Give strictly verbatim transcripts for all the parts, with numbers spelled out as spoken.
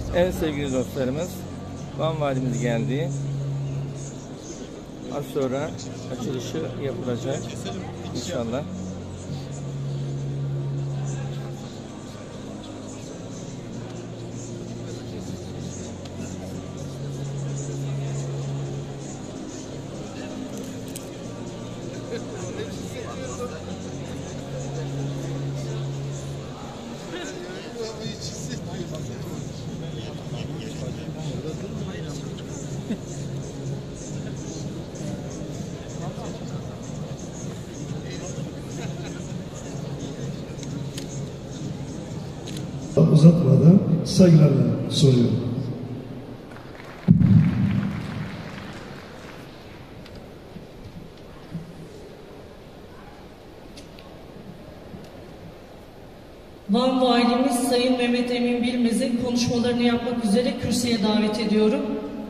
Evet sevgili dostlarımız, Van Valimiz geldi. Az sonra açılışı yapılacak inşallah. Uzatmadan saygılarla soruyorum. Van Valimiz Sayın Mehmet Emin Bilmez'i konuşmalarını yapmak üzere kürsüye davet ediyorum.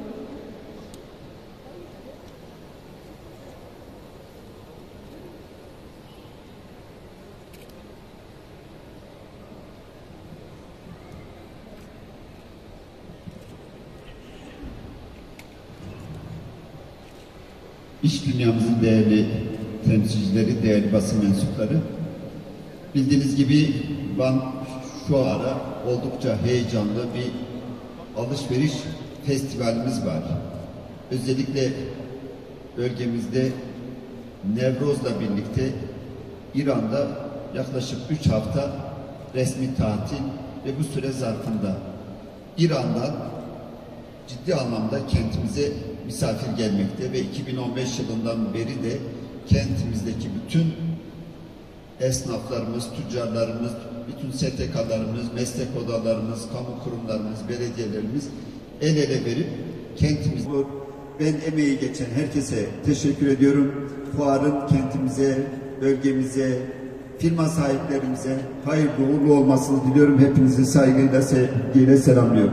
İş dünyamızın değerli temsilcileri, değerli basın mensupları, bildiğiniz gibi Van şu ara oldukça heyecanlı bir alışveriş festivalimiz var. Özellikle bölgemizde Nevroz'la birlikte İran'da yaklaşık üç hafta resmi tatil ve bu süre zarfında İran'dan ciddi anlamda kentimize misafir gelmekte ve iki bin on beş yılından beri de kentimizdeki bütün esnaflarımız, tüccarlarımız, bütün S T K'larımız, meslek odalarımız, kamu kurumlarımız, belediyelerimiz el ele verip kentimiz. Ben emeği geçen herkese teşekkür ediyorum. Fuarın kentimize, bölgemize, firma sahiplerimize hayırlı uğurlu olmasını diliyorum. Hepinizi saygıyla, sevgiyle selamlıyorum.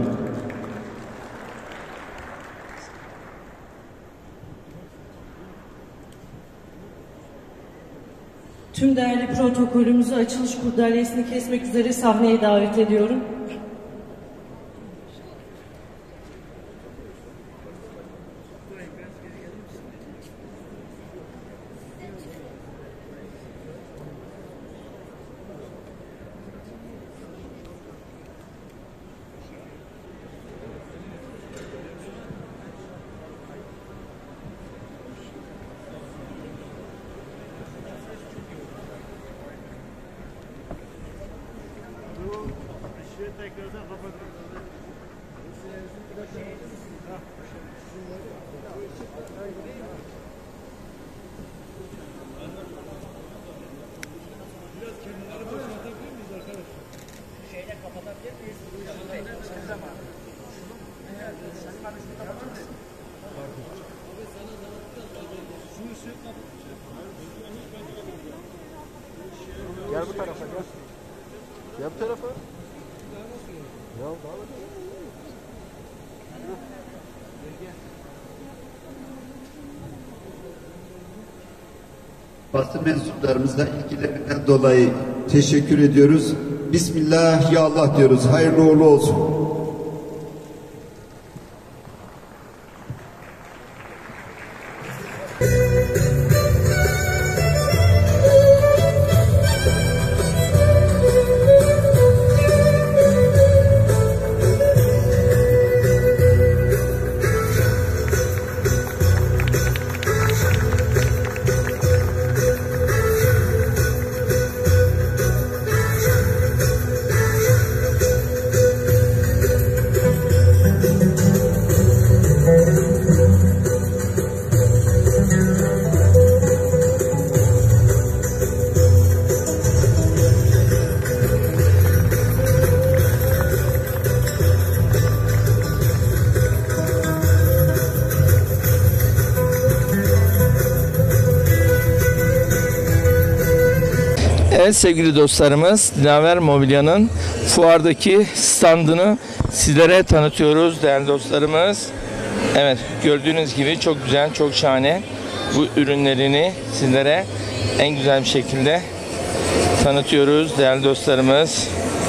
Tüm değerli protokolümüzü açılış kurdelesini kesmek üzere sahneye davet ediyorum. Gel bu tarafa gel. Gel bu tarafa. Ya Basın mensuplarımızla ilgilerinden dolayı teşekkür ediyoruz. Bismillah ya Allah diyoruz. Hayırlı uğurlu olsun. Evet sevgili dostlarımız, Dilaver Mobilya'nın fuardaki standını sizlere tanıtıyoruz değerli dostlarımız. Evet, gördüğünüz gibi çok güzel, çok şahane bu ürünlerini sizlere en güzel bir şekilde tanıtıyoruz değerli dostlarımız.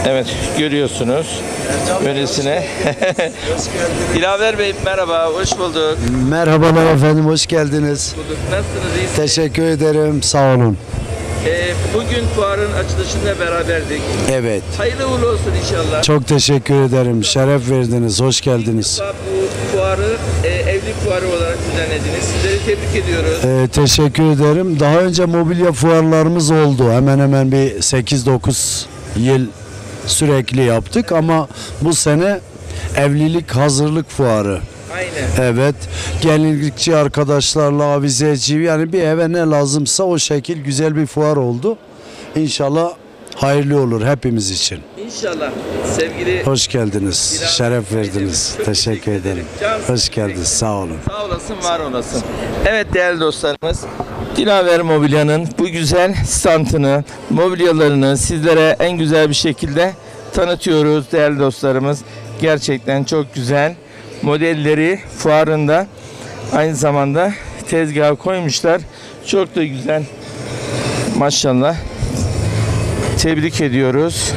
Evet, görüyorsunuz. Böylesine. Dilaver Bey merhaba, hoş bulduk. Merhabalar efendim, hoş geldiniz. bulduk. Nasılsınız, iyisiniz? Teşekkür ederim, sağ olun. Ee, bugün fuarın açılışında beraberdik. Evet, Hayırlı uğurlu olsun inşallah. çok teşekkür ederim. Şeref verdiniz, hoş geldiniz. Bu fuarı e, evlilik fuarı olarak düzenlediniz. Sizleri tebrik ediyoruz. Ee, teşekkür ederim. Daha önce mobilya fuarlarımız oldu. Hemen hemen bir sekiz dokuz yıl sürekli yaptık ama bu sene evlilik hazırlık fuarı. Aynen. Evet, gelinlikçi arkadaşlarla, avizeci, yani bir eve ne lazımsa o şekil güzel bir fuar oldu. İnşallah hayırlı olur hepimiz için. İnşallah. Sevgili Hoş geldiniz, Dilaver şeref Beyciğim, verdiniz. çok Teşekkür teşekkür ederim. ederim. Cansın. Hoş geldiniz, sağ olun. sağ olasın, var olasın. Evet değerli dostlarımız, Dilaver Mobilya'nın bu güzel standını, mobilyalarını sizlere en güzel bir şekilde tanıtıyoruz değerli dostlarımız. Gerçekten çok güzel modelleri fuarında aynı zamanda tezgaha koymuşlar. Çok da güzel. Maşallah. Tebrik ediyoruz.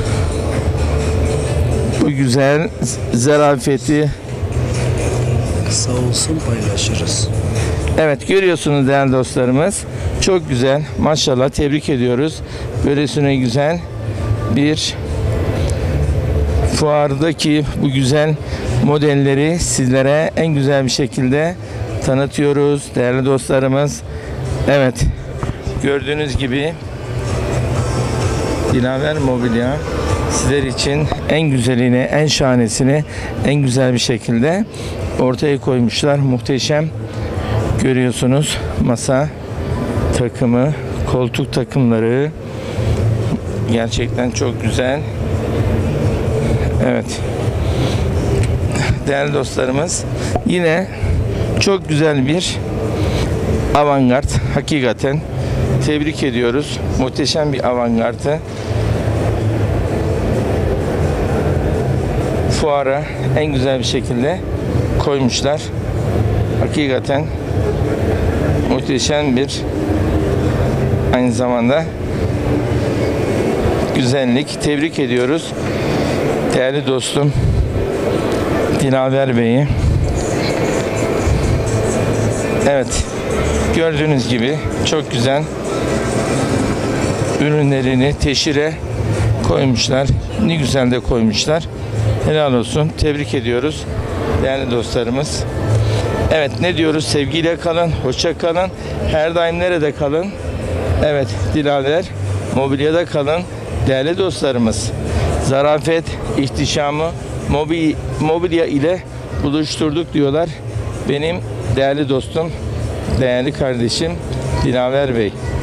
Bu güzel zarafeti. Sağ olsun, paylaşırız. Evet, görüyorsunuz değerli dostlarımız. Çok güzel. Maşallah, tebrik ediyoruz. Böylesine güzel bir fuardaki bu güzel modelleri sizlere en güzel bir şekilde tanıtıyoruz değerli dostlarımız. Evet, gördüğünüz gibi Dilaver Mobilya sizler için en güzelini, en şahanesini en güzel bir şekilde ortaya koymuşlar. Muhteşem. Görüyorsunuz masa takımı, koltuk takımları gerçekten çok güzel. Evet. Değerli dostlarımız, yine çok güzel bir avantgard. Hakikaten tebrik ediyoruz. Muhteşem bir avantgardı. Fuara en güzel bir şekilde koymuşlar. Hakikaten muhteşem bir, aynı zamanda güzellik. Tebrik ediyoruz değerli dostum Dilaver Bey'i. Evet, gördüğünüz gibi çok güzel ürünlerini teşhire koymuşlar. Ne güzel de koymuşlar. Helal olsun. Tebrik ediyoruz değerli dostlarımız. Evet, ne diyoruz? Sevgiyle kalın, hoşça kalın. Her daim nerede kalın? Evet, Dilaver Mobilya'da kalın değerli dostlarımız. Zarafet, ihtişamı mobil, mobilya ile buluşturduk diyorlar. Benim değerli dostum, değerli kardeşim Dilaver Bey.